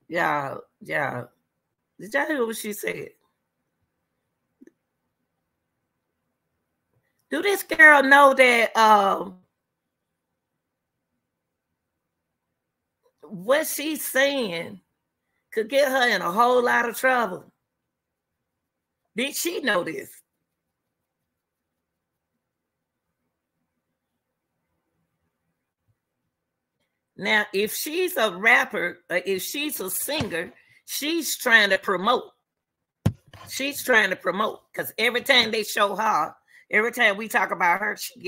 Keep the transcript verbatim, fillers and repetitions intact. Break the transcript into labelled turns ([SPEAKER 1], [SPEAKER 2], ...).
[SPEAKER 1] Yeah, yeah. Did y'all hear what she said? Do this girl know that um what she's saying could get her in a whole lot of trouble? Did she know this? Now, if she's a rapper, or if she's a singer, she's trying to promote. She's trying to promote because every time they show her, every time we talk about her, she